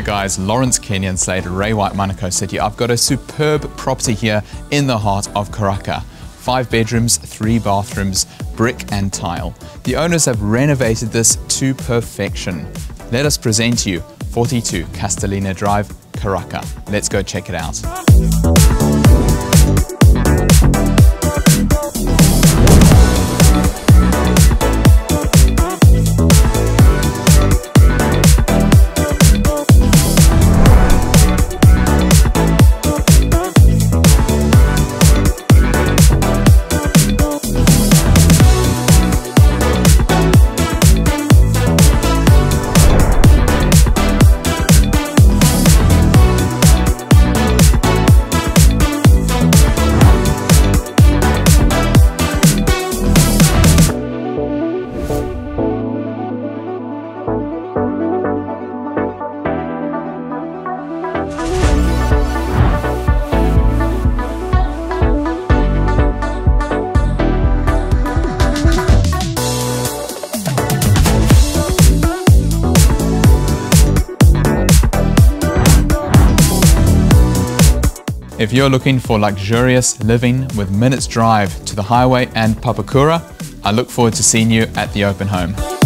guys, Lawrence Kenyon Slade, Ray White, Manukau City. I've got a superb property here in the heart of Karaka. 5 bedrooms, 3 bathrooms, brick and tile. The owners have renovated this to perfection. Let us present you 42 Castellina Drive, Karaka. Let's go check it out. If you're looking for luxurious living with minutes drive to the highway and Papakura, I look forward to seeing you at the open home.